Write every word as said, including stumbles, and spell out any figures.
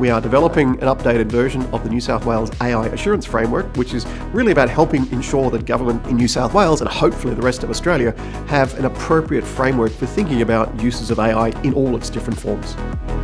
we are developing an updated version of the New South Wales A I Assurance Framework, which is really about helping ensure that government in New South Wales and hopefully the rest of Australia have an appropriate framework for thinking about uses of A I in all its different forms.